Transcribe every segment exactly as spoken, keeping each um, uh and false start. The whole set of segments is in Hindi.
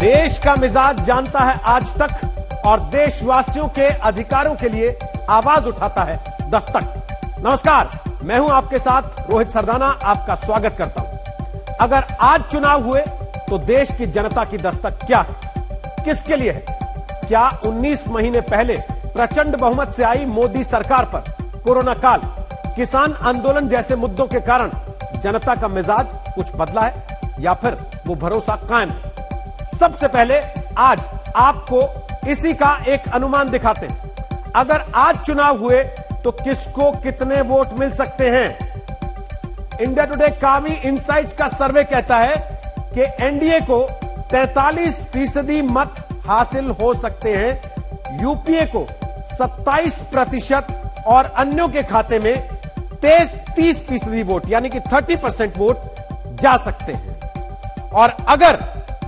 देश का मिजाज जानता है आज तक और देशवासियों के अधिकारों के लिए आवाज उठाता है दस्तक। नमस्कार, मैं हूं आपके साथ रोहित सरदाना, आपका स्वागत करता हूं। अगर आज चुनाव हुए तो देश की जनता की दस्तक क्या है, किसके लिए है? क्या उन्नीस महीने पहले प्रचंड बहुमत से आई मोदी सरकार पर कोरोना काल, किसान आंदोलन जैसे मुद्दों के कारण जनता का मिजाज कुछ बदला है या फिर वो भरोसा कायम है? सबसे पहले आज आपको इसी का एक अनुमान दिखाते हैं। अगर आज चुनाव हुए तो किसको कितने वोट मिल सकते हैं? इंडिया टुडे कावी इनसाइट्स का सर्वे कहता है कि एनडीए को तैंतालीस फीसदी मत हासिल हो सकते हैं, यूपीए को सत्ताईस प्रतिशत और अन्यों के खाते में तेईस तीस फीसदी वोट यानी कि तीस परसेंट वोट जा सकते हैं। और अगर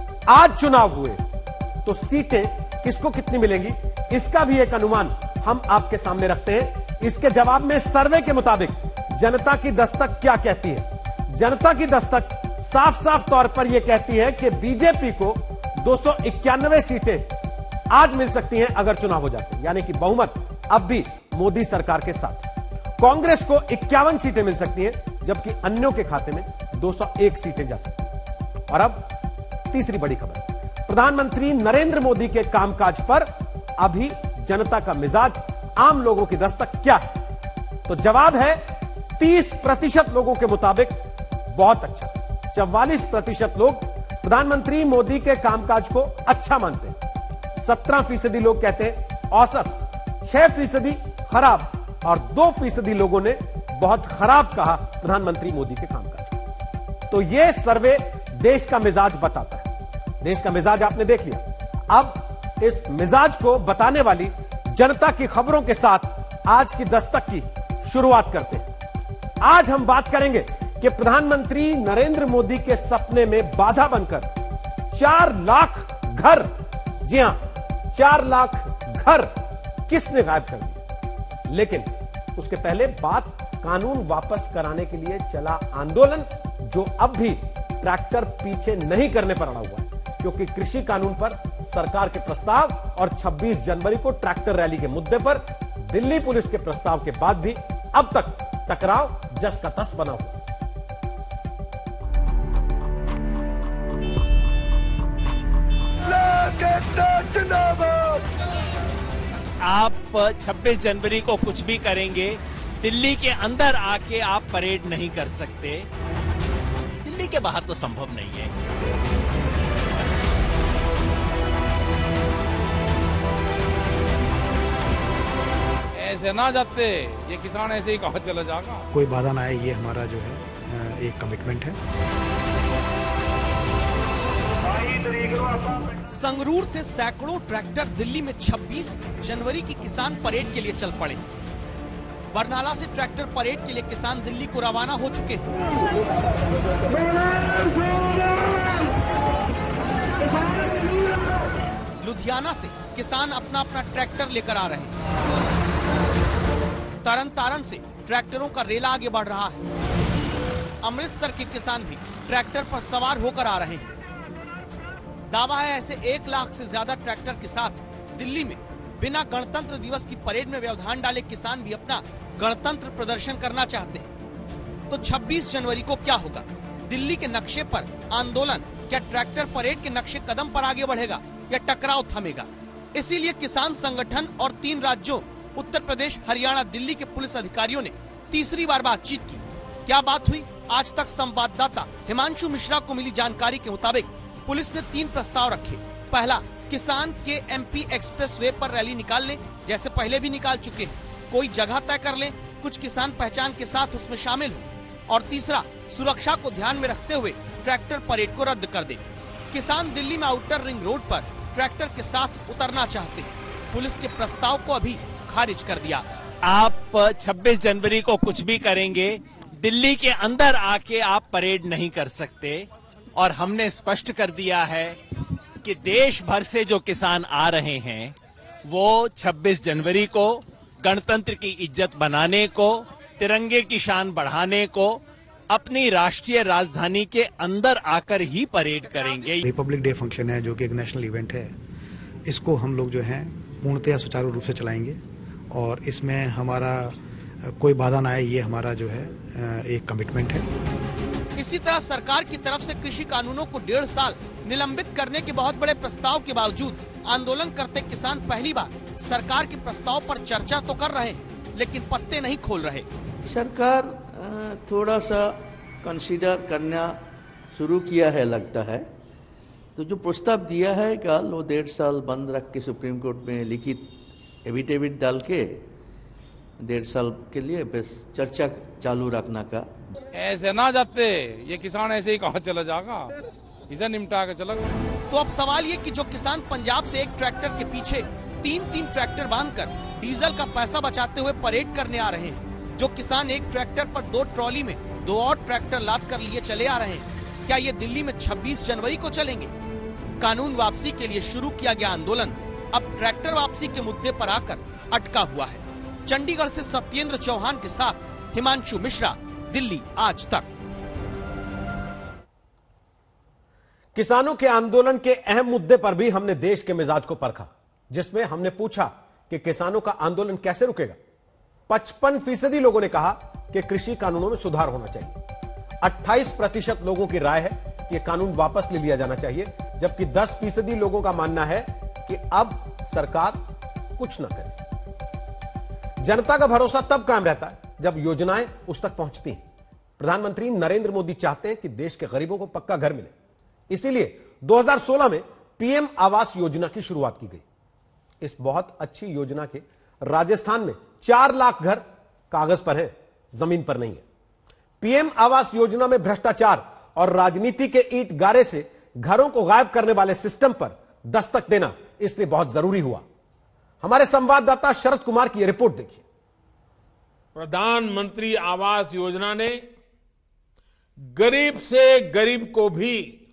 आज चुनाव हुए तो सीटें किसको कितनी मिलेंगी, इसका भी एक अनुमान हम आपके सामने रखते हैं। इसके जवाब में सर्वे के मुताबिक जनता की दस्तक क्या कहती है? जनता की दस्तक साफ साफ तौर पर यह कहती है कि बीजेपी को दो सौ इक्यानवे सीटें आज मिल सकती हैं अगर चुनाव हो जाते हैं, यानी कि बहुमत अब भी मोदी सरकार के साथ। कांग्रेस को इक्यावन सीटें मिल सकती हैं, जबकि अन्यों के खाते में दो सौ एक सीटें जा सकती हैं। और अब तीसरी बड़ी खबर, प्रधानमंत्री नरेंद्र मोदी के कामकाज पर अभी जनता का मिजाज, आम लोगों की दस्तक क्या है? तो जवाब है तीस प्रतिशत लोगों के मुताबिक बहुत अच्छा। चौवालीस प्रतिशत लोग प्रधानमंत्री मोदी के कामकाज को अच्छा मानते हैं, सत्रह फीसदी लोग कहते हैं औसत, छह फीसदी खराब और दो फीसदी लोगों ने बहुत खराब कहा प्रधानमंत्री मोदी के कामकाज को। तो यह सर्वे देश का मिजाज बताता है। देश का मिजाज आपने देख लिया। अब इस मिजाज को बताने वाली जनता की खबरों के साथ आज की दस्तक की शुरुआत करते हैं। आज हम बात करेंगे कि प्रधानमंत्री नरेंद्र मोदी के सपने में बाधा बनकर चार लाख घर, जी हां, चार लाख घर किसने गायब कर दिए। लेकिन उसके पहले बात कानून वापस कराने के लिए चला आंदोलन, जो अब भी ट्रैक्टर पीछे नहीं करने पर अड़ा हुआ है, क्योंकि कृषि कानून पर सरकार के प्रस्ताव और छब्बीस जनवरी को ट्रैक्टर रैली के मुद्दे पर दिल्ली पुलिस के प्रस्ताव के बाद भी अब तक टकराव जस का तस बना हुआ। आप छब्बीस जनवरी को कुछ भी करेंगे, दिल्ली के अंदर आके आप परेड नहीं कर सकते। दिल्ली के बाहर तो संभव नहीं है। ऐसे ना जाते, ये किसान ऐसे ही कहाँ चला जाएगा। कोई बाधा ना आए, ये हमारा जो है एक कमिटमेंट है। संगरूर से सैकड़ों ट्रैक्टर दिल्ली में छब्बीस जनवरी की किसान परेड के लिए चल पड़े। बरनाला से ट्रैक्टर परेड के लिए किसान दिल्ली को रवाना हो चुके हैं। लुधियाना से किसान अपना अपना ट्रैक्टर लेकर आ रहे हैं। तरन तारण से ट्रैक्टरों का रेला आगे बढ़ रहा है। अमृतसर के किसान भी ट्रैक्टर पर सवार होकर आ रहे हैं। दावा है ऐसे एक लाख से ज्यादा ट्रैक्टर के साथ दिल्ली में बिना गणतंत्र दिवस की परेड में व्यवधान डाले किसान भी अपना गणतंत्र प्रदर्शन करना चाहते हैं। तो छब्बीस जनवरी को क्या होगा? दिल्ली के नक्शे पर आंदोलन क्या ट्रैक्टर परेड के नक्शे कदम पर आगे बढ़ेगा या टकराव थमेगा? इसीलिए किसान संगठन और तीन राज्यों उत्तर प्रदेश, हरियाणा, दिल्ली के पुलिस अधिकारियों ने तीसरी बार बातचीत की। क्या बात हुई? आज तक संवाददाता हिमांशु मिश्रा को मिली जानकारी के मुताबिक पुलिस ने तीन प्रस्ताव रखे। पहला, किसान के एमपी एक्सप्रेस वे पर रैली निकाल लें, जैसे पहले भी निकाल चुके हैं। कोई जगह तय कर लें, कुछ किसान पहचान के साथ उसमें शामिल हो। और तीसरा, सुरक्षा को ध्यान में रखते हुए ट्रैक्टर परेड को रद्द कर दे। किसान दिल्ली में आउटर रिंग रोड पर ट्रैक्टर के साथ उतरना चाहते हैं। पुलिस के प्रस्ताव को अभी खारिज कर दिया। आप छब्बीस जनवरी को कुछ भी करेंगे, दिल्ली के अंदर आके आप परेड नहीं कर सकते। और हमने स्पष्ट कर दिया है कि देश भर से जो किसान आ रहे हैं वो छब्बीस जनवरी को गणतंत्र की इज्जत बनाने को, तिरंगे की शान बढ़ाने को, अपनी राष्ट्रीय राजधानी के अंदर आकर ही परेड करेंगे। रिपब्लिक डे फंक्शन है जो कि एक नेशनल इवेंट है, इसको हम लोग जो है पूर्णतया सुचारू रूप से चलाएंगे और इसमें हमारा कोई बाधा ना आए, ये हमारा जो है एक कमिटमेंट है। इसी तरह सरकार की तरफ से कृषि कानूनों को डेढ़ साल निलंबित करने के बहुत बड़े प्रस्ताव के बावजूद आंदोलन करते किसान पहली बार सरकार के प्रस्ताव पर चर्चा तो कर रहे हैं, लेकिन पत्ते नहीं खोल रहे। सरकार थोड़ा सा कंसीडर करना शुरू किया है लगता है, तो जो प्रस्ताव दिया है कल वो डेढ़ साल बंद रख के सुप्रीम कोर्ट में लिखित एफिडेविट डाल के डेढ़ साल के लिए बस चर्चा चालू रखना का। ऐसे ना जाते, ये किसान ऐसे ही कहाँ चला जाएगा, इसे निपटा के चला गया। तो अब सवाल ये कि जो किसान पंजाब से एक ट्रैक्टर के पीछे तीन तीन ट्रैक्टर बांधकर डीजल का पैसा बचाते हुए परेड करने आ रहे हैं, जो किसान एक ट्रैक्टर पर दो ट्रॉली में दो और ट्रैक्टर लाद कर लिए चले आ रहे हैं, क्या ये दिल्ली में छब्बीस जनवरी को चलेंगे? कानून वापसी के लिए शुरू किया गया आंदोलन अब ट्रैक्टर वापसी के मुद्दे पर आकर अटका हुआ है। चंडीगढ़ से सत्येंद्र चौहान के साथ हिमांशु मिश्रा, दिल्ली आज तक। किसानों के आंदोलन के अहम मुद्दे पर भी हमने देश के मिजाज को परखा, जिसमें हमने पूछा कि किसानों का आंदोलन कैसे रुकेगा। पचपन फीसदी लोगों ने कहा कि कृषि कानूनों में सुधार होना चाहिए। अट्ठाईस प्रतिशत लोगों की राय है कि यह कानून वापस ले लिया जाना चाहिए, जबकि दस फीसदी लोगों का मानना है कि अब सरकार कुछ न करे। जनता का भरोसा तब कायम रहता है जब योजनाएं उस तक पहुंचती हैं। प्रधानमंत्री नरेंद्र मोदी चाहते हैं कि देश के गरीबों को पक्का घर मिले, इसीलिए दो हज़ार सोलह में पीएम आवास योजना की शुरुआत की गई। इस बहुत अच्छी योजना के राजस्थान में चार लाख घर कागज पर हैं, जमीन पर नहीं है। पीएम आवास योजना में भ्रष्टाचार और राजनीति के ईंट गारे से घरों को गायब करने वाले सिस्टम पर दस्तक देना इसलिए बहुत जरूरी हुआ। हमारे संवाददाता शरद कुमार की यह रिपोर्ट देखिए। प्रधानमंत्री आवास योजना ने गरीब से गरीब को भी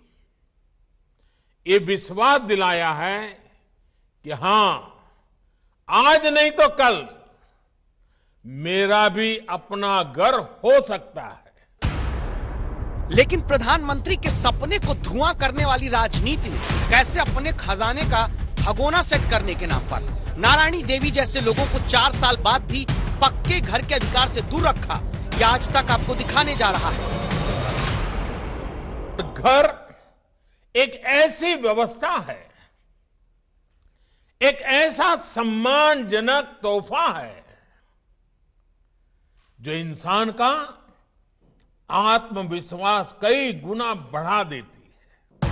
ये विश्वास दिलाया है कि हां, आज नहीं तो कल मेरा भी अपना घर हो सकता है। लेकिन प्रधानमंत्री के सपने को धुआं करने वाली राजनीति ने कैसे अपने खजाने का भगोना सेट करने के नाम पर नारायणी देवी जैसे लोगों को चार साल बाद भी पक्के घर के अधिकार से दूर रखा, यह आज तक आपको दिखाने जा रहा है। घर एक ऐसी व्यवस्था है, एक ऐसा सम्मानजनक तोहफा है जो इंसान का आत्मविश्वास कई गुना बढ़ा देती है।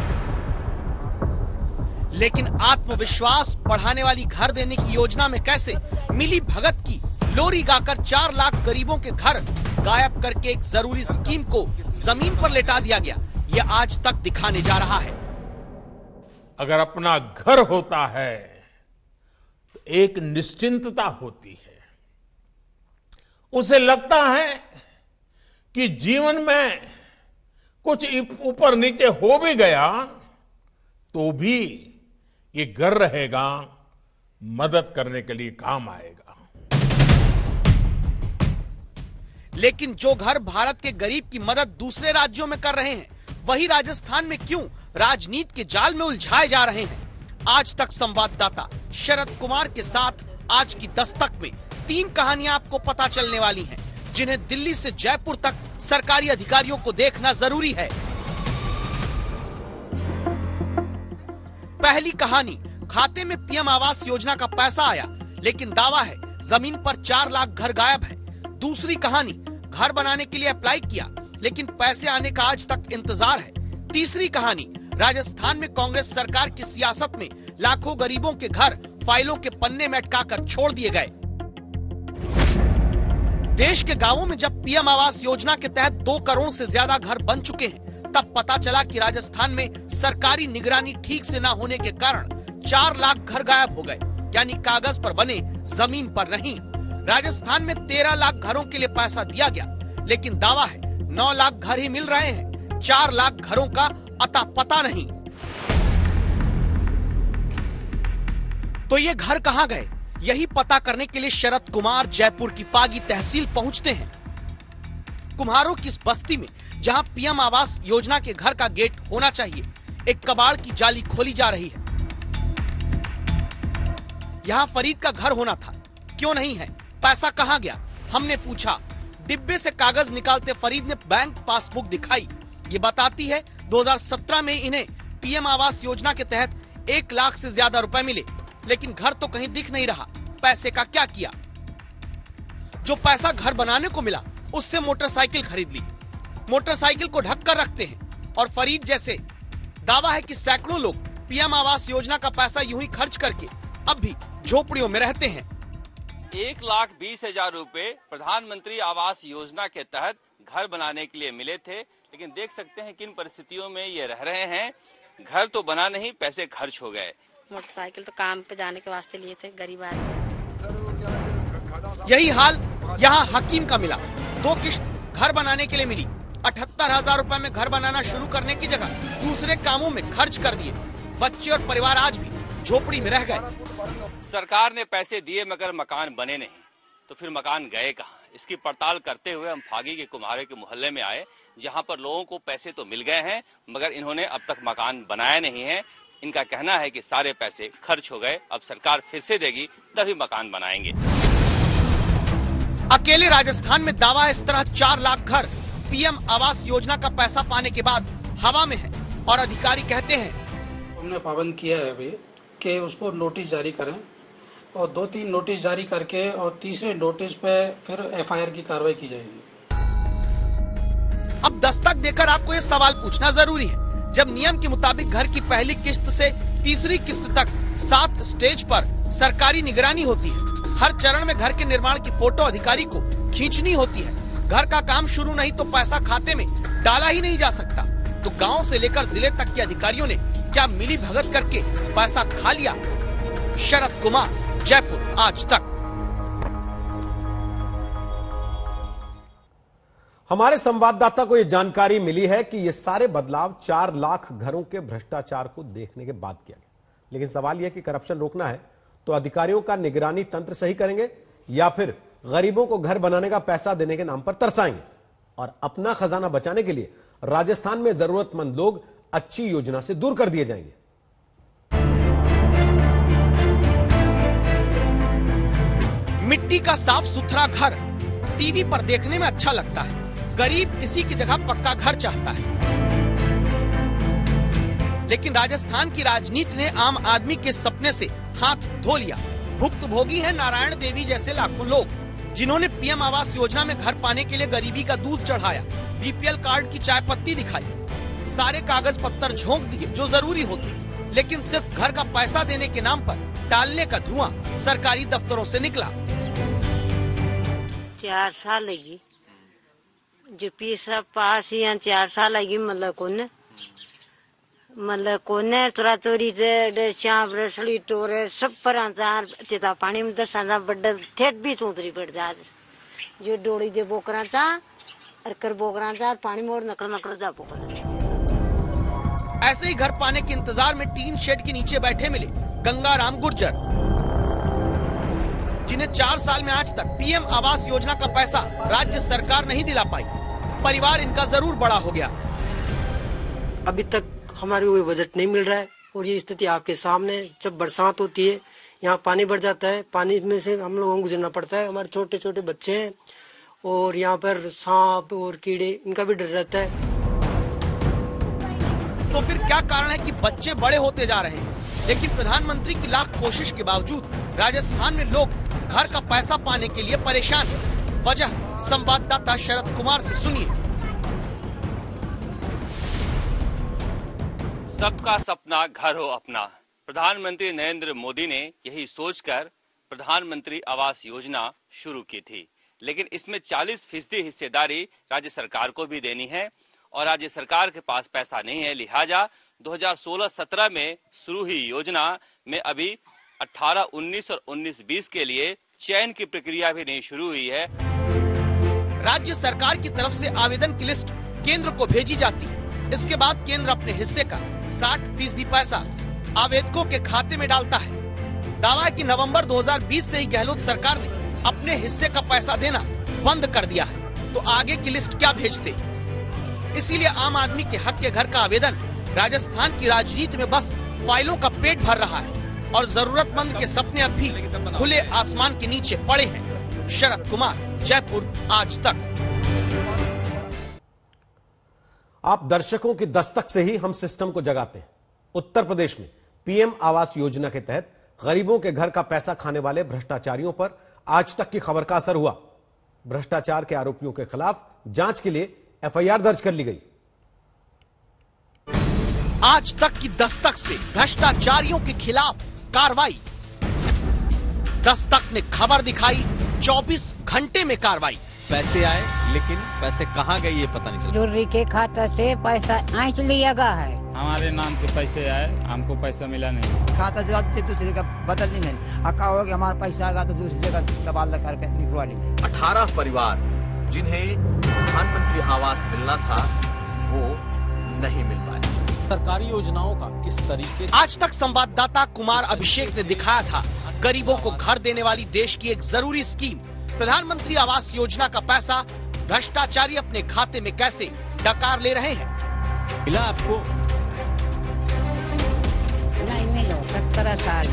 लेकिन आत्मविश्वास बढ़ाने वाली घर देने की योजना में कैसे मिली भगत की लोरी गाकर चार लाख गरीबों के घर गायब करके एक जरूरी स्कीम को जमीन पर लेटा दिया गया, यह आज तक दिखाने जा रहा है। अगर अपना घर होता है तो एक निश्चिंतता होती है, उसे लगता है कि जीवन में कुछ ऊपर नीचे हो भी गया तो भी ये घर रहेगा, मदद करने के लिए काम आएगा। लेकिन जो घर भारत के गरीब की मदद दूसरे राज्यों में कर रहे हैं, वही राजस्थान में क्यों राजनीति के जाल में उलझाए जा रहे हैं? आज तक संवाददाता शरद कुमार के साथ आज की दस्तक में तीन कहानियां आपको पता चलने वाली हैं, जिन्हें दिल्ली से जयपुर तक सरकारी अधिकारियों को देखना जरूरी है। पहली कहानी, खाते में पीएम आवास योजना का पैसा आया, लेकिन दावा है जमीन पर चार लाख घर गायब है। दूसरी कहानी, घर बनाने के लिए अप्लाई किया, लेकिन पैसे आने का आज तक इंतजार है। तीसरी कहानी, राजस्थान में कांग्रेस सरकार की सियासत में लाखों गरीबों के घर फाइलों के पन्ने में अटकाकर छोड़ दिए गए। देश के गांवों में जब पीएम आवास योजना के तहत दो करोड़ से ज्यादा घर बन चुके हैं, तब पता चला कि राजस्थान में सरकारी निगरानी ठीक से न होने के कारण चार लाख घर गायब हो गए, यानी कागज पर बने, जमीन पर नहीं। राजस्थान में तेरह लाख घरों के लिए पैसा दिया गया, लेकिन दावा है नौ लाख घर ही मिल रहे हैं, चार लाख घरों का अता पता नहीं। तो ये घर कहां गए, यही पता करने के लिए शरद कुमार जयपुर की फागी तहसील पहुंचते हैं। कुम्हारों की इस बस्ती में जहां पीएम आवास योजना के घर का गेट होना चाहिए, एक कबाड़ की जाली खोली जा रही है। यहाँ फरीद का घर होना था, क्यों नहीं है? पैसा कहाँ गया? हमने पूछा। डिब्बे से कागज निकालते फरीद ने बैंक पासबुक दिखाई। ये बताती है दो हज़ार सत्रह में इन्हें पीएम आवास योजना के तहत एक लाख से ज्यादा रुपए मिले, लेकिन घर तो कहीं दिख नहीं रहा। पैसे का क्या किया? जो पैसा घर बनाने को मिला उससे मोटरसाइकिल खरीद ली। मोटरसाइकिल को ढक कर रखते हैं और फरीद जैसे दावा है कि सैकड़ों लोग पीएम आवास योजना का पैसा यूं ही खर्च करके अब भी झोपड़ियों में रहते हैं। एक लाख बीस हजार रूपए प्रधानमंत्री आवास योजना के तहत घर बनाने के लिए मिले थे, लेकिन देख सकते हैं किन परिस्थितियों में ये रह रहे हैं। घर तो बना नहीं, पैसे खर्च हो गए। मोटरसाइकिल तो काम पे जाने के वास्ते लिए थे, गरीब आदमी। यही हाल यहाँ हकीम का मिला। दो किश्त घर बनाने के लिए मिली। अठहत्तर हजार रूपए में घर बनाना शुरू करने की जगह दूसरे कामों में खर्च कर दिए। बच्चे और परिवार आज भी झोपड़ी में रह गए। सरकार ने पैसे दिए मगर मकान बने नहीं, तो फिर मकान गए कहाँ? इसकी पड़ताल करते हुए हम फागी के कुम्हारे के मोहल्ले में आए, जहाँ पर लोगों को पैसे तो मिल गए हैं मगर इन्होंने अब तक मकान बनाया नहीं है। इनका कहना है कि सारे पैसे खर्च हो गए, अब सरकार फिर से देगी तभी मकान बनाएंगे। अकेले राजस्थान में दावा है इस तरह चार लाख घर पीएम आवास योजना का पैसा पाने के बाद हवा में है और अधिकारी कहते हैं हमने पाबंद किया है अभी कि उसको नोटिस जारी करें और दो तीन नोटिस जारी करके और तीसरे नोटिस पे फिर एफआईआर की कार्रवाई की जाएगी। अब दस्तक देकर आपको ये सवाल पूछना जरूरी है, जब नियम के मुताबिक घर की पहली किस्त से तीसरी किस्त तक सात स्टेज पर सरकारी निगरानी होती है। हर चरण में घर के निर्माण की फोटो अधिकारी को खींचनी होती है। घर का काम शुरू नहीं तो पैसा खाते में डाला ही नहीं जा सकता। तो गांव से लेकर जिले तक के अधिकारियों ने क्या मिली भगत करके पैसा खा लिया? शरद कुमार, जयपुर, आज तक। हमारे संवाददाता को यह जानकारी मिली है कि ये सारे बदलाव चार लाख घरों के भ्रष्टाचार को देखने के बाद किया गया। लेकिन सवाल यह कि करप्शन रोकना है तो अधिकारियों का निगरानी तंत्र सही करेंगे या फिर गरीबों को घर बनाने का पैसा देने के नाम पर तरसाएंगे? और अपना खजाना बचाने के लिए राजस्थान में जरूरतमंद लोग अच्छी योजना से दूर कर दिए जाएंगे। मिट्टी का साफ सुथरा घर टीवी पर देखने में अच्छा लगता है। गरीब इसी की जगह पक्का घर चाहता है। लेकिन राजस्थान की राजनीति ने आम आदमी के सपने से हाथ धो लिया। भुक्तभोगी हैं नारायण देवी जैसे लाखों लोग, जिन्होंने पीएम आवास योजना में घर पाने के लिए गरीबी का दूध चढ़ाया, बीपीएल कार्ड की चाय पत्ती दिखाई, सारे कागज पत्तर झोंक दिए जो जरूरी होते, लेकिन सिर्फ घर का पैसा देने के नाम पर टालने का धुआं सरकारी दफ्तरों से निकला। चार साल लगी जो पीसा पास यहाँ चार साल लगी, मतलब कौन मतलब कौन चोरा चोरी से श्याम रसली टोरे सब पर चिता पानी में दस बड़ा ठेठ भी चौधरी पड़ जा जो डोड़ी दे बोकरा चा और कर बोकरा चा पानी मोड़ नकड़ नकड़ जा बोकरा। ऐसे ही घर पाने के इंतजार में टीन शेड के नीचे बैठे मिले गंगाराम गुर्जर, जिन्हें चार साल में आज तक पीएम आवास योजना का पैसा राज्य सरकार नहीं दिला पाई। परिवार इनका जरूर बड़ा हो गया। अभी तक हमारे कोई बजट नहीं मिल रहा है और ये स्थिति आपके सामने। जब बरसात होती है यहाँ पानी भर जाता है, पानी में से हम लोगों को गुजरना पड़ता है। हमारे छोटे छोटे बच्चे हैं और यहाँ पर सांप और कीड़े इनका भी डर रहता है। तो फिर क्या कारण है कि बच्चे बड़े होते जा रहे हैं, लेकिन प्रधानमंत्री की लाख कोशिश के बावजूद राजस्थान में लोग घर का पैसा पाने के लिए परेशान हैं। वजह संवाददाता शरद कुमार से सुनिए। सबका सपना घर हो अपना। प्रधानमंत्री नरेंद्र मोदी ने यही सोचकर प्रधानमंत्री आवास योजना शुरू की थी, लेकिन इसमें चालीस फीसदी हिस्सेदारी राज्य सरकार को भी देनी है और राज्य सरकार के पास पैसा नहीं है। लिहाजा दो हज़ार सोलह सत्रह में शुरू हुई योजना में अभी अठारह उन्नीस और उन्नीस बीस के लिए चयन की प्रक्रिया भी नहीं शुरू हुई है। राज्य सरकार की तरफ से आवेदन की लिस्ट केंद्र को भेजी जाती है। इसके बाद केंद्र अपने हिस्से का साठ फीसदी पैसा आवेदकों के खाते में डालता है। दावा है कि नवंबर दो हज़ार बीस से ही गहलोत सरकार ने अपने हिस्से का पैसा देना बंद कर दिया है। तो आगे की लिस्ट क्या भेजते? इसीलिए आम आदमी के हक के घर का आवेदन राजस्थान की राजनीति में बस फाइलों का पेट भर रहा है और जरूरतमंद के सपने अब भी खुले आसमान के नीचे पड़े हैं। शरद कुमार, जयपुर, आज तक। आप दर्शकों की दस्तक से ही हम सिस्टम को जगाते हैं। उत्तर प्रदेश में पीएम आवास योजना के तहत गरीबों के घर का पैसा खाने वाले भ्रष्टाचारियों पर आज तक की खबर का असर हुआ। भ्रष्टाचार के आरोपियों के खिलाफ जांच के लिए एफआईआर दर्ज कर ली गई। आज तक की दस्तक से भ्रष्टाचारियों के खिलाफ कार्रवाई। दस्तक ने खबर दिखाई, चौबीस घंटे में कार्रवाई। पैसे आए लेकिन पैसे कहाँ गए ये पता नहीं चला। जोरी के खाता से पैसा ऐंठ लिया गया है। हमारे नाम से पैसे आए, हमको पैसा मिला नहीं। खाता से दूसरे का बदल नहीं अका हो गया, हमारा पैसा आएगा तो दूसरी जगह तबादला करके निकलवा लेंगे। अठारह परिवार जिन्हें प्रधानमंत्री आवास मिलना था वो नहीं मिल पाए। सरकारी योजनाओं का किस तरीके से आज तक संवाददाता कुमार अभिषेक ने दिखाया था गरीबों को घर देने वाली देश की एक जरूरी स्कीम प्रधानमंत्री आवास योजना का पैसा भ्रष्टाचारी अपने खाते में कैसे डकार ले रहे हैं। मिला आपको? नहीं मिलो, सत्रह साल।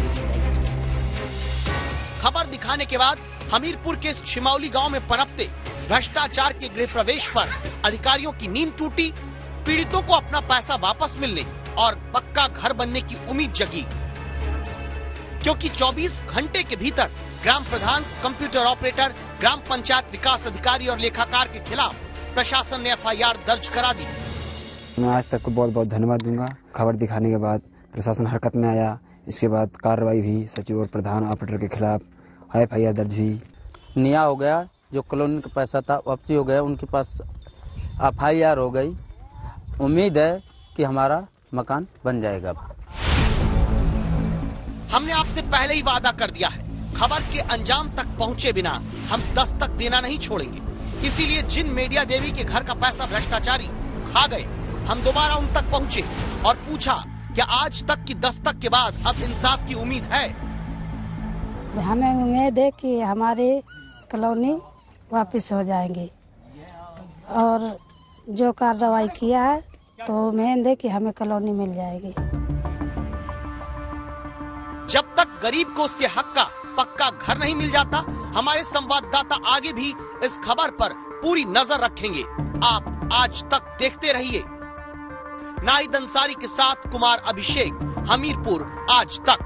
खबर दिखाने के बाद हमीरपुर के इस छिमौली गांव में पनपते भ्रष्टाचार के गृह प्रवेश पर अधिकारियों की नींद टूटी। पीड़ितों को अपना पैसा वापस मिलने और पक्का घर बनने की उम्मीद जगी, क्योंकि चौबीस घंटे के भीतर ग्राम प्रधान, कंप्यूटर ऑपरेटर, ग्राम पंचायत विकास अधिकारी और लेखाकार के खिलाफ प्रशासन ने एफआईआर दर्ज करा दी। मैं आज तक को बहुत बहुत धन्यवाद दूंगा। खबर दिखाने के बाद प्रशासन हरकत में आया, इसके बाद कार्रवाई हुई। सचिव और प्रधान ऑपरेटर के खिलाफ एफआईआर दर्ज हुई। नया हो गया, जो कॉलोनी का पैसा था वापसी हो गया, उनके पास एफआईआर हो गई। उम्मीद है कि हमारा मकान बन जाएगा। हमने आपसे पहले ही वादा कर दिया है, खबर के अंजाम तक पहुंचे बिना हम दस्तक देना नहीं छोड़ेंगे। इसीलिए जिन मीडिया देवी के घर का पैसा भ्रष्टाचारी खा गए, हम दोबारा उन तक पहुंचे और पूछा क्या आज तक की दस्तक के बाद अब इंसाफ की उम्मीद है। हमें उम्मीद है कि हमारी कॉलोनी वापस हो जाएंगी और जो कार्रवाई किया है तो उम्मीद है कि हमें कॉलोनी मिल जाएगी। जब तक गरीब को उसके हक का पक्का घर नहीं मिल जाता, हमारे संवाददाता आगे भी इस खबर पर पूरी नजर रखेंगे। आप आज तक देखते रहिए। नाहिद अंसारी के साथ कुमार अभिषेक, हमीरपुर, आज तक।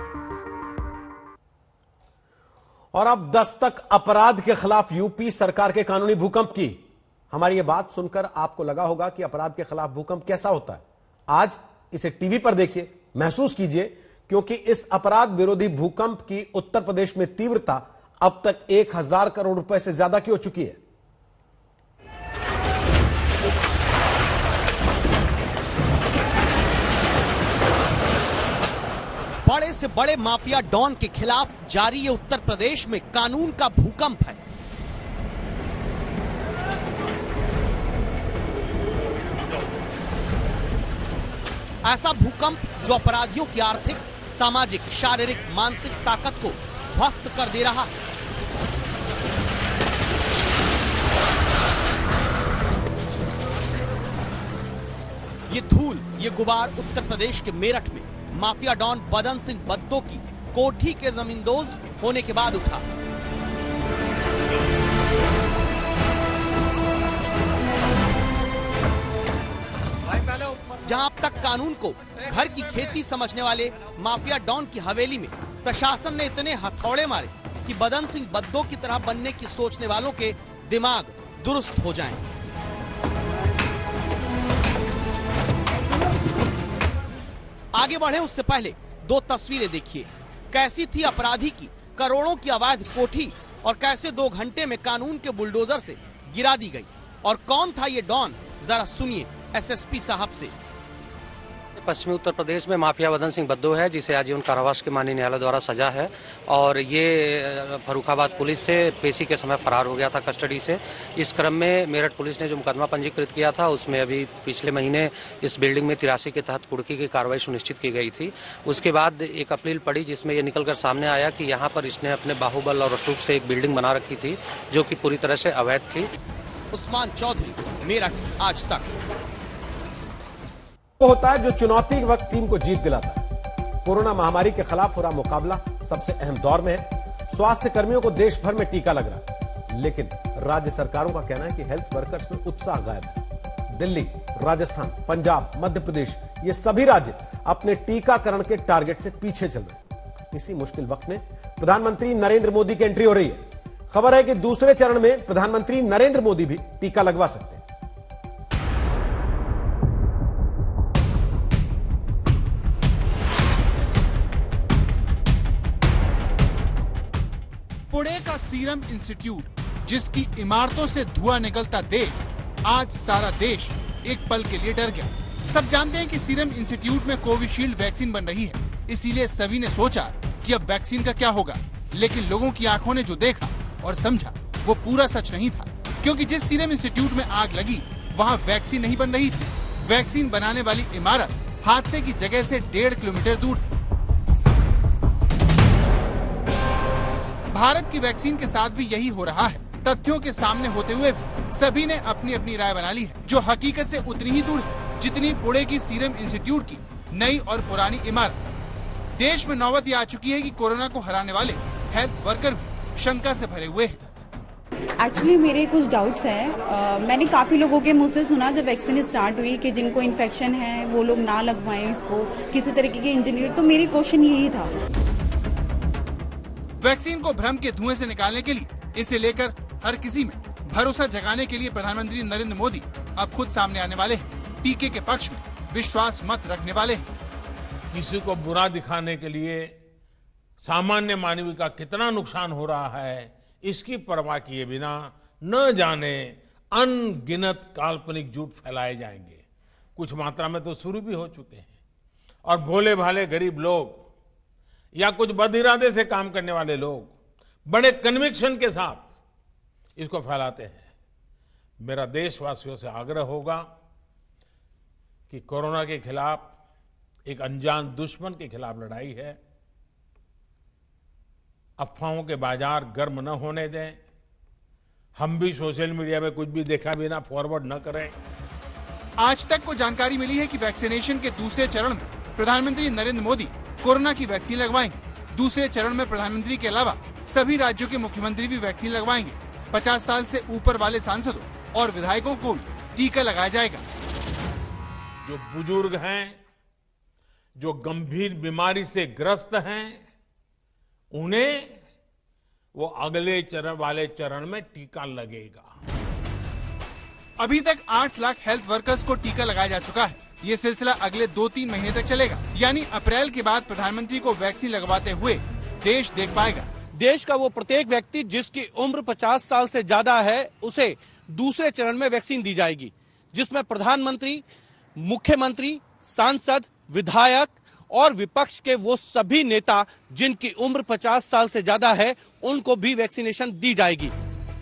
और अब दस्तक अपराध के खिलाफ यूपी सरकार के कानूनी भूकंप की। हमारी ये बात सुनकर आपको लगा होगा कि अपराध के खिलाफ भूकंप कैसा होता है। आज इसे टीवी पर देखिए, महसूस कीजिए, क्योंकि इस अपराध विरोधी भूकंप की उत्तर प्रदेश में तीव्रता अब तक एक हजार करोड़ रुपए से ज्यादा की हो चुकी है। बड़े से बड़े माफिया डॉन के खिलाफ जारी ये उत्तर प्रदेश में कानून का भूकंप है। ऐसा भूकंप जो अपराधियों की आर्थिक, सामाजिक, शारीरिक, मानसिक ताकत को ध्वस्त कर दे रहा है। ये धूल, ये गुबार उत्तर प्रदेश के मेरठ में माफिया डॉन बदन सिंह बद्दो की कोठी के जमींदोज होने के बाद उठा। जहां अब तक कानून को घर की खेती समझने वाले माफिया डॉन की हवेली में प्रशासन ने इतने हथौड़े मारे कि बदन सिंह बद्दो की तरह बनने की सोचने वालों के दिमाग दुरुस्त हो जाएं। आगे बढ़े उससे पहले दो तस्वीरें देखिए। कैसी थी अपराधी की करोड़ों की अवैध कोठी और कैसे दो घंटे में कानून के बुलडोजर से गिरा दी गई। और कौन था ये डॉन, जरा सुनिए एसएसपी साहब से। पश्चिमी उत्तर प्रदेश में माफिया बदन सिंह बद्दो है, जिसे आजीवन कारावास के माननीय न्यायालय द्वारा सजा है और ये फर्रुखाबाद पुलिस से पेशी के समय फरार हो गया था कस्टडी से। इस क्रम में मेरठ पुलिस ने जो मुकदमा पंजीकृत किया था उसमें अभी पिछले महीने इस बिल्डिंग में तिरासी के तहत कुर्की की कार्रवाई सुनिश्चित की गई थी। उसके बाद एक अपील पड़ी जिसमें ये निकलकर सामने आया कि यहाँ पर इसने अपने बाहुबल और अशोक से एक बिल्डिंग बना रखी थी जो कि पूरी तरह से अवैध थी। उस्मान चौधरी, मेरठ, आज तक। वो होता है जो चुनौती के वक्त टीम को जीत दिलाता है। कोरोना महामारी के खिलाफ हो रहा मुकाबला सबसे अहम दौर में है। स्वास्थ्य कर्मियों को देश भर में टीका लग रहा है, लेकिन राज्य सरकारों का कहना है कि हेल्थ वर्कर्स में उत्साह गायब है। दिल्ली, राजस्थान, पंजाब, मध्य प्रदेश, ये सभी राज्य अपने टीकाकरण के टारगेट से पीछे चल रहे हैं। इसी मुश्किल वक्त में प्रधानमंत्री नरेंद्र मोदी की एंट्री हो रही है। खबर है कि दूसरे चरण में प्रधानमंत्री नरेंद्र मोदी भी टीका लगवा सकते हैं। पुणे का सीरम इंस्टीट्यूट, जिसकी इमारतों से धुआं निकलता देख आज सारा देश एक पल के लिए डर गया। सब जानते हैं कि सीरम इंस्टीट्यूट में कोविशील्ड वैक्सीन बन रही है, इसीलिए सभी ने सोचा कि अब वैक्सीन का क्या होगा। लेकिन लोगों की आंखों ने जो देखा और समझा वो पूरा सच नहीं था, क्योंकि जिस सीरम इंस्टीट्यूट में आग लगी वहाँ वैक्सीन नहीं बन रही थी। वैक्सीन बनाने वाली इमारत हादसे की जगह से डेढ़ किलोमीटर दूर थी। भारत की वैक्सीन के साथ भी यही हो रहा है। तथ्यों के सामने होते हुए भी सभी ने अपनी अपनी राय बना ली है, जो हकीकत से उतनी ही दूर है जितनी पुणे की सीरम इंस्टीट्यूट की नई और पुरानी इमारत। देश में नौबत ये आ चुकी है कि कोरोना को हराने वाले हेल्थ वर्कर भी शंका से भरे हुए हैं। एक्चुअली मेरे कुछ डाउट्स हैं। uh, मैंने काफी लोगों के मुंह से सुना जब वैक्सीन स्टार्ट हुई कि जिनको इन्फेक्शन है वो लोग ना लगवाएं इसको, किसी तरीके की इंजीनियर। तो मेरी क्वेश्चन यही था। वैक्सीन को भ्रम के धुएं से निकालने के लिए, इसे लेकर हर किसी में भरोसा जगाने के लिए प्रधानमंत्री नरेंद्र मोदी अब खुद सामने आने वाले हैं। टीके के पक्ष में विश्वास मत रखने वाले हैं। किसी को बुरा दिखाने के लिए सामान्य मानव का कितना नुकसान हो रहा है, इसकी परवाह किए बिना न जाने अनगिनत काल्पनिक झूठ फैलाए जाएंगे। कुछ मात्रा में तो शुरू भी हो चुके हैं, और भोले भाले गरीब लोग या कुछ बदइरादे से काम करने वाले लोग बड़े कन्विक्शन के साथ इसको फैलाते हैं। मेरा देशवासियों से आग्रह होगा कि कोरोना के खिलाफ एक अनजान दुश्मन के खिलाफ लड़ाई है। अफवाहों के बाजार गर्म न होने दें। हम भी सोशल मीडिया में कुछ भी देखा बिना फॉरवर्ड न करें। आज तक को जानकारी मिली है कि वैक्सीनेशन के दूसरे चरण में प्रधानमंत्री नरेंद्र मोदी कोरोना की वैक्सीन लगवाएंगे। दूसरे चरण में प्रधानमंत्री के अलावा सभी राज्यों के मुख्यमंत्री भी वैक्सीन लगवाएंगे। पचास साल से ऊपर वाले सांसदों और विधायकों को भी टीका लगाया जाएगा। जो बुजुर्ग हैं, जो गंभीर बीमारी से ग्रस्त हैं, उन्हें वो अगले चरण वाले चरण में टीका लगेगा। अभी तक आठ लाख हेल्थ वर्कर्स को टीका लगाया जा चुका है। ये सिलसिला अगले दो तीन महीने तक चलेगा, यानी अप्रैल के बाद प्रधानमंत्री को वैक्सीन लगवाते हुए देश देख पाएगा। देश का वो प्रत्येक व्यक्ति जिसकी उम्र पचास साल से ज्यादा है, उसे दूसरे चरण में वैक्सीन दी जाएगी, जिसमें प्रधानमंत्री, मुख्यमंत्री, सांसद, विधायक और विपक्ष के वो सभी नेता जिनकी उम्र पचास साल से ज्यादा है, उनको भी वैक्सीनेशन दी जाएगी।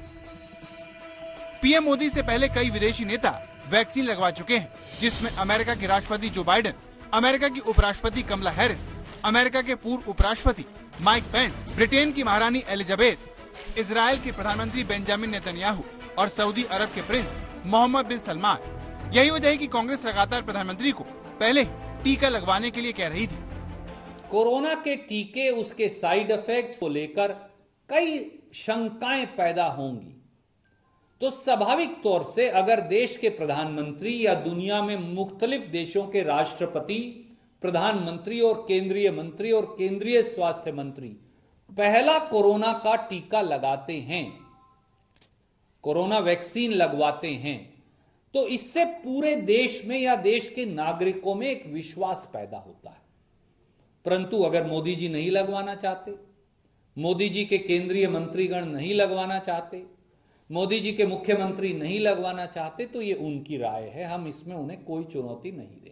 पीएम मोदी से पहले कई विदेशी नेता वैक्सीन लगवा चुके हैं, जिसमें अमेरिका के राष्ट्रपति जो बाइडेन, अमेरिका की उपराष्ट्रपति कमला हैरिस, अमेरिका के पूर्व उपराष्ट्रपति माइक पेंस, ब्रिटेन की महारानी एलिजाबेथ, इजराइल के प्रधानमंत्री बेंजामिन नेतन्याहू और सऊदी अरब के प्रिंस मोहम्मद बिन सलमान। यही वजह है कि कांग्रेस लगातार प्रधानमंत्री को पहले टीका लगवाने के लिए कह रही थी। कोरोना के टीके, उसके साइड इफेक्ट्स को लेकर कई शंकाएं पैदा होंगी, तो स्वाभाविक तौर से अगर देश के प्रधानमंत्री या दुनिया में मुख्तलिफ देशों के राष्ट्रपति, प्रधानमंत्री और केंद्रीय मंत्री और केंद्रीय स्वास्थ्य मंत्री पहला कोरोना का टीका लगाते हैं, कोरोना वैक्सीन लगवाते हैं, तो इससे पूरे देश में या देश के नागरिकों में एक विश्वास पैदा होता है। परंतु अगर मोदी जी नहीं लगवाना चाहते, मोदी जी के केंद्रीय मंत्रीगण नहीं लगवाना चाहते, मोदी जी के मुख्यमंत्री नहीं लगवाना चाहते, तो ये उनकी राय है, हम इसमें उन्हें कोई चुनौती नहीं देंगे।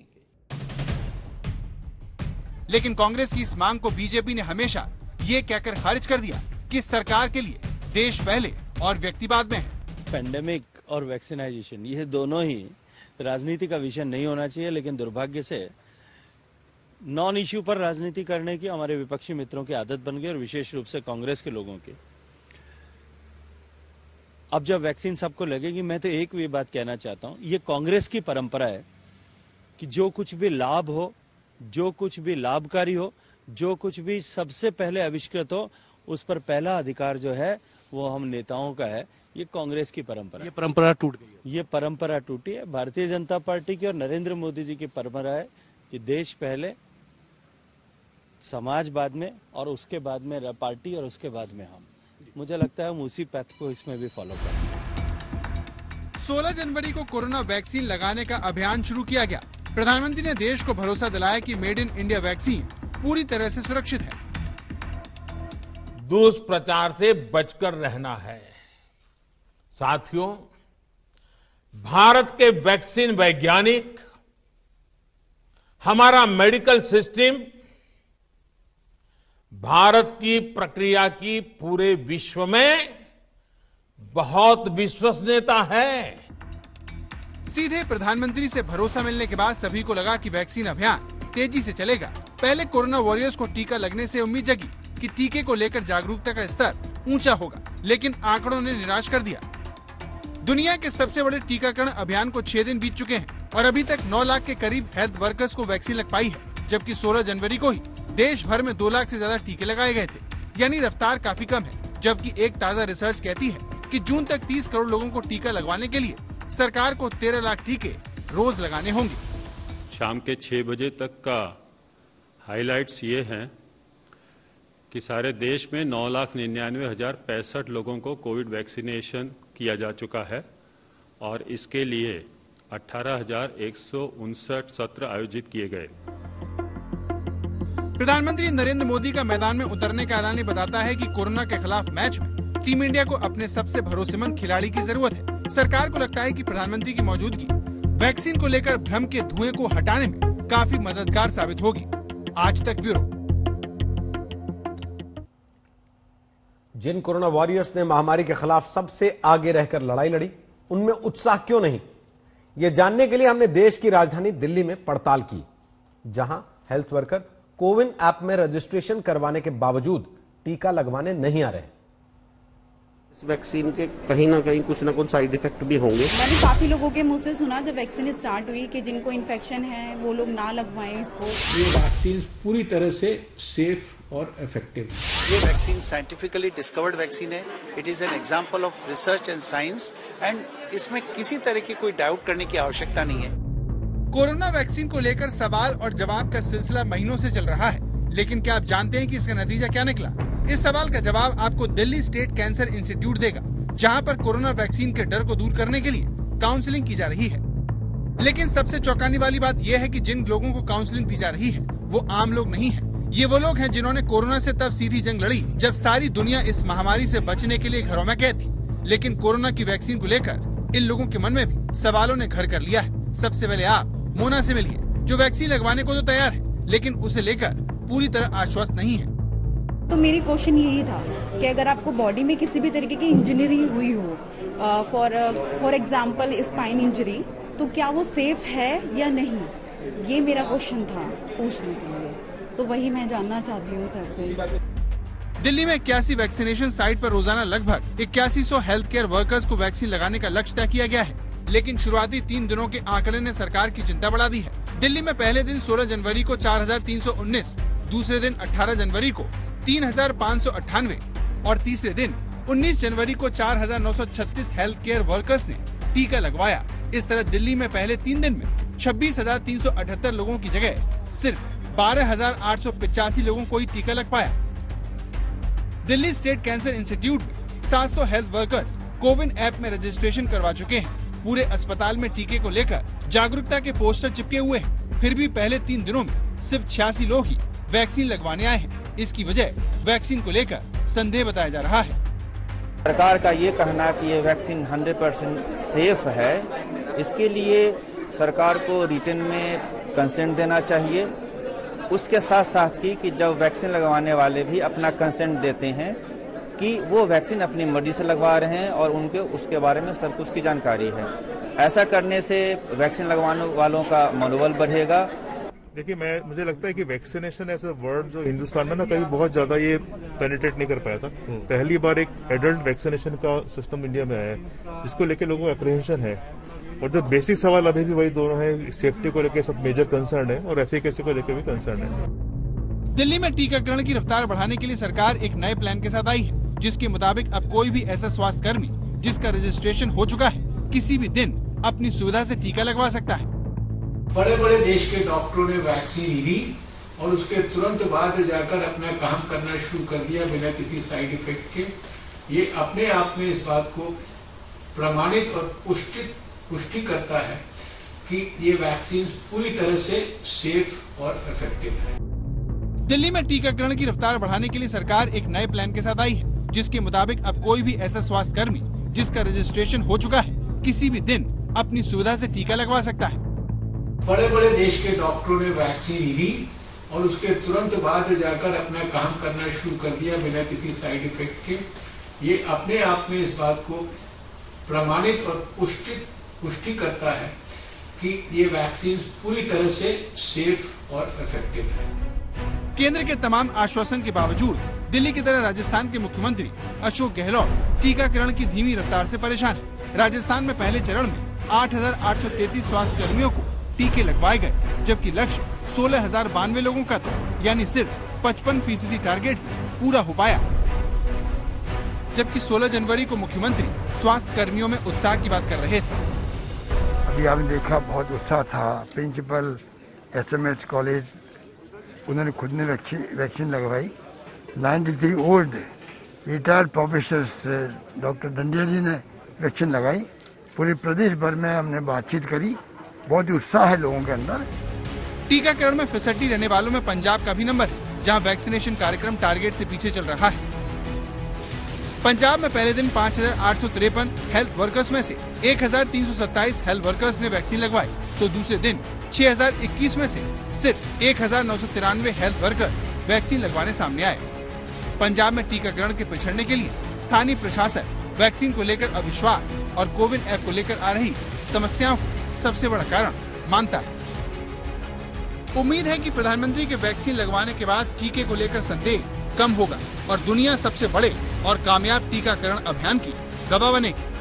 लेकिन कांग्रेस की इस मांग को बीजेपी ने हमेशा ये कहकर खारिज कर दिया कि सरकार के लिए देश पहले और व्यक्ति बाद में है। पेंडेमिक और वैक्सीनाइजेशन, ये दोनों ही राजनीति का विषय नहीं होना चाहिए, लेकिन दुर्भाग्य से नॉन इश्यू पर राजनीति करने की हमारे विपक्षी मित्रों की आदत बन गई, और विशेष रूप से कांग्रेस के लोगों की। अब जब वैक्सीन सबको लगेगी, मैं तो एक भी बात कहना चाहता हूं, ये कांग्रेस की परंपरा है कि जो कुछ भी लाभ हो, जो कुछ भी लाभकारी हो, जो कुछ भी सबसे पहले आविष्कृत हो, उस पर पहला अधिकार जो है वो हम नेताओं का है। ये कांग्रेस की परंपरा, ये परंपरा टूट गई है। ये परंपरा टूटी है। भारतीय जनता पार्टी की और नरेंद्र मोदी जी की परंपरा है कि देश पहले, समाज बाद में, और उसके बाद में पार्टी, और उसके बाद में हम। मुझे लगता है हम उसी पैथ को इसमें भी फॉलो करें। सोलह जनवरी को कोरोना वैक्सीन लगाने का अभियान शुरू किया गया। प्रधानमंत्री ने देश को भरोसा दिलाया कि मेड इन इंडिया वैक्सीन पूरी तरह से सुरक्षित है। दुष्प्रचार से बचकर रहना है। साथियों, भारत के वैक्सीन वैज्ञानिक, हमारा मेडिकल सिस्टम भारत की प्रक्रिया की पूरे विश्व में बहुत विश्वसनीयता है। सीधे प्रधानमंत्री से भरोसा मिलने के बाद सभी को लगा कि वैक्सीन अभियान तेजी से चलेगा। पहले कोरोना वॉरियर्स को टीका लगने से उम्मीद जगी कि टीके को लेकर जागरूकता का स्तर ऊंचा होगा, लेकिन आंकड़ों ने निराश कर दिया। दुनिया के सबसे बड़े टीकाकरण अभियान को छह दिन बीत चुके हैं और अभी तक नौ लाख के करीब हेल्थ वर्कर्स को वैक्सीन लग पाई है, जबकि सोलह जनवरी को ही देश भर में दो लाख से ज्यादा टीके लगाए गए थे। यानी रफ्तार काफी कम है। जबकि एक ताज़ा रिसर्च कहती है कि जून तक तीस करोड़ लोगों को टीका लगवाने के लिए सरकार को तेरह लाख टीके रोज लगाने होंगे। शाम के छह बजे तक का हाइलाइट्स ये हैं कि सारे देश में नौ लाख निन्यानवे हजार पैंसठ लोगों को कोविड वैक्सीनेशन किया जा चुका है और इसके लिए अठारह हजार एक सौ उनसठ सत्र आयोजित किए गए। प्रधानमंत्री नरेंद्र मोदी का मैदान में उतरने का ऐलान बताता है कि कोरोना के खिलाफ मैच में टीम इंडिया को अपने सबसे भरोसेमंद खिलाड़ी की जरूरत है। सरकार को लगता है कि प्रधानमंत्री की मौजूदगी वैक्सीन को लेकर भ्रम के धुएं को हटाने में काफी मददगार साबित होगी। आज तक ब्यूरो। जिन कोरोना वॉरियर्स ने महामारी के खिलाफ सबसे आगे रहकर लड़ाई लड़ी, उनमें उत्साह क्यों नहीं, ये जानने के लिए हमने देश की राजधानी दिल्ली में पड़ताल की, जहां हेल्थ वर्कर कोविन ऐप में रजिस्ट्रेशन करवाने के बावजूद टीका लगवाने नहीं आ रहे। इस वैक्सीन के कहीं ना कहीं कुछ ना कुछ साइड इफेक्ट भी होंगे। मैंने काफी लोगों के मुंह से सुना जब वैक्सीन स्टार्ट हुई कि जिनको इन्फेक्शन है वो लोग ना लगवाएं इसको। ये वैक्सीन पूरी तरह से सेफ और इफेक्टिव है। ये वैक्सीन साइंटिफिकली डिस्कवर्ड वैक्सीन है। It is an example of research and science and इसमें किसी तरह की कोई डाउट करने की आवश्यकता नहीं है। कोरोना वैक्सीन को लेकर सवाल और जवाब का सिलसिला महीनों से चल रहा है, लेकिन क्या आप जानते हैं कि इसका नतीजा क्या निकला? इस सवाल का जवाब आपको दिल्ली स्टेट कैंसर इंस्टीट्यूट देगा, जहां पर कोरोना वैक्सीन के डर को दूर करने के लिए काउंसलिंग की जा रही है। लेकिन सबसे चौंकाने वाली बात यह है कि जिन लोगों को काउंसलिंग दी जा रही है वो आम लोग नहीं है। ये वो लोग हैं जिन्होंने कोरोना से तब सीधी जंग लड़ी जब सारी दुनिया इस महामारी से बचने के लिए घरों में कैद थी। लेकिन कोरोना की वैक्सीन को लेकर इन लोगों के मन में भी सवालों ने घर कर लिया है। सबसे पहले आप मोना से मिलिए, जो वैक्सीन लगवाने को तो तैयार है, लेकिन उसे लेकर पूरी तरह आश्वस्त नहीं है। तो मेरी क्वेश्चन यही था कि अगर आपको बॉडी में किसी भी तरीके की इंजरी हुई हो, for for example spine injury, तो क्या वो सेफ है या नहीं, ये मेरा क्वेश्चन था पूछने के लिए। तो वही मैं जानना चाहती हूँ सर से। दिल्ली में इक्यासी वैक्सीनेशन साइट पर रोजाना लगभग इक्यासी सौ हेल्थ केयर वर्कर्स को वैक्सीन लगाने का लक्ष्य तय किया गया है, लेकिन शुरुआती तीन दिनों के आंकड़े ने सरकार की चिंता बढ़ा दी है। दिल्ली में पहले दिन सोलह जनवरी को चार हजार तीन सौ उन्नीस, दूसरे दिन अठारह जनवरी को तीन हजार पाँच सौ अट्ठानवे और तीसरे दिन उन्नीस जनवरी को चार हजार नौ सौ छत्तीस हेल्थ केयर वर्कर्स ने टीका लगवाया। इस तरह दिल्ली में पहले तीन दिन में छब्बीस हजार तीन सौ अठहत्तर लोगों की जगह सिर्फ बारह हजार आठ सौ पिचासी लोगों को ही टीका लग पाया। दिल्ली स्टेट कैंसर इंस्टीट्यूट में सात सौ हेल्थ वर्कर्स कोविन ऐप में रजिस्ट्रेशन करवा चुके हैं। पूरे अस्पताल में टीके को लेकर जागरूकता के पोस्टर चिपके हुए हैं। फिर भी पहले तीन दिनों में सिर्फ छियासी लोग ही वैक्सीन लगवाने आए हैं। इसकी वजह वैक्सीन को लेकर संदेह बताया जा रहा है। सरकार का ये कहना कि ये वैक्सीन सौ परसेंट सेफ है, इसके लिए सरकार को रिटर्न में कंसेंट देना चाहिए। उसके साथ साथ की कि जब वैक्सीन लगवाने वाले भी अपना कंसेंट देते हैं कि वो वैक्सीन अपनी मर्जी से लगवा रहे हैं और उनके उसके बारे में सब कुछ की जानकारी है। ऐसा करने से वैक्सीन लगवाने वालों का मनोबल बढ़ेगा। देखिए, मैं मुझे लगता है कि वैक्सीनेशन ऐसा वर्ड जो हिंदुस्तान में ना कभी बहुत ज्यादा ये पेनिट्रेट नहीं कर पाया था। पहली बार एक एडल्ट वैक्सीनेशन का सिस्टम इंडिया में आया है, जिसको लेकर लोगों को अप्रीहेंशन है। और जो बेसिक सवाल अभी भी वही दोनों है, सेफ्टी को लेकर सब मेजर कंसर्न है और एफिकेसी को लेकर भी कंसर्न है। दिल्ली में टीकाकरण की रफ्तार बढ़ाने के लिए सरकार एक नए प्लान के साथ आई है, जिसके मुताबिक अब कोई भी ऐसा स्वास्थ्य कर्मी जिसका रजिस्ट्रेशन हो चुका है, किसी भी दिन अपनी सुविधा से टीका लगवा सकता है। बड़े बड़े देश के डॉक्टरों ने वैक्सीन ली और उसके तुरंत बाद जाकर अपना काम करना शुरू कर दिया बिना किसी साइड इफेक्ट के। ये अपने आप में इस बात को प्रमाणित और पुष्टि पुष्टि करता है कि ये वैक्सीन पूरी तरह से सेफ और इफेक्टिव है। दिल्ली में टीकाकरण की रफ्तार बढ़ाने के लिए सरकार एक नए प्लान के साथ आई है, जिसके मुताबिक अब कोई भी ऐसा स्वास्थ्य कर्मी जिसका रजिस्ट्रेशन हो चुका है, किसी भी दिन अपनी सुविधा से टीका लगवा सकता है। बड़े बड़े देश के डॉक्टरों ने वैक्सीन ली और उसके तुरंत बाद जाकर अपना काम करना शुरू कर दिया बिना किसी साइड इफेक्ट के। ये अपने आप में इस बात को प्रमाणित और पुष्टि पुष्टि करता है कि ये वैक्सीन पूरी तरह से सेफ और इफेक्टिव है। केंद्र के तमाम आश्वासन के बावजूद दिल्ली की तरह राजस्थान के मुख्यमंत्री अशोक गहलोत टीकाकरण की धीमी रफ्तार से परेशान है। राजस्थान में पहले चरण में आठ हजार आठ सौ तैतीस स्वास्थ्य कर्मियों को टीके लगवाए गए, जबकि लक्ष्य सोलह हजार बानवे लोगों का था, यानी सिर्फ पचपन फीसदी टारगेट पूरा हो पाया। जबकि सोलह जनवरी को मुख्यमंत्री स्वास्थ्य कर्मियों में उत्साह की बात कर रहे थे। अभी आपने देखा बहुत उत्साह था। प्रिंसिपल एसएमएच कॉलेज, उन्होंने खुद ने वैक्सीन लगवाई। तिरानवे old retired professors doctor Dandia ji ने वैक्सीन लगाई। पूरे प्रदेश भर में हमने बातचीत करी, बहुत ही उत्साह है लोगों के अंदर। टीकाकरण में फिसड्डी रहने वालों में पंजाब का भी नंबर है, जहां वैक्सीनेशन कार्यक्रम टारगेट से पीछे चल रहा है। पंजाब में पहले दिन पाँच हजार आठ सौ तिरपन हेल्थ वर्कर्स में से एक हजार तीन सौ सत्ताईस हेल्थ वर्कर्स ने वैक्सीन लगवाई, तो दूसरे दिन छह हजार इक्कीस में से सिर्फ एक हजार नौ सौ तिरानवे हेल्थ वर्कर्स वैक्सीन लगवाने सामने आए। पंजाब में टीकाकरण के पिछड़ने के लिए स्थानीय प्रशासन वैक्सीन को लेकर अविश्वास और कोविन ऐप को लेकर आ रही समस्याओं को सबसे बड़ा कारण मानता है। उम्मीद है कि प्रधानमंत्री के वैक्सीन लगवाने के बाद टीके को लेकर संदेह कम होगा और दुनिया सबसे बड़े और कामयाब टीकाकरण अभियान की गवाह बनेगी।